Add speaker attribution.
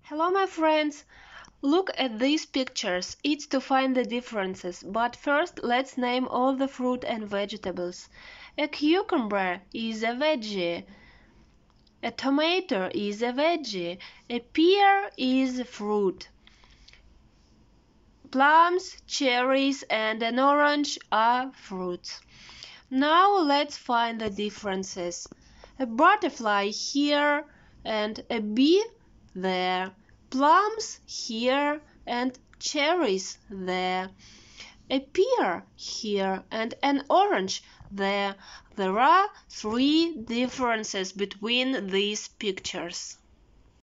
Speaker 1: Hello, my friends! Look at these pictures. It's to find the differences, but first let's name all the fruit and vegetables. A cucumber is a veggie. A tomato is a veggie. A pear is a fruit. Plums, cherries, and an orange are fruits. Now let's find the differences. A butterfly here and a bee there. Plums here and cherries there. A pear here and an orange there. There are three differences between these pictures.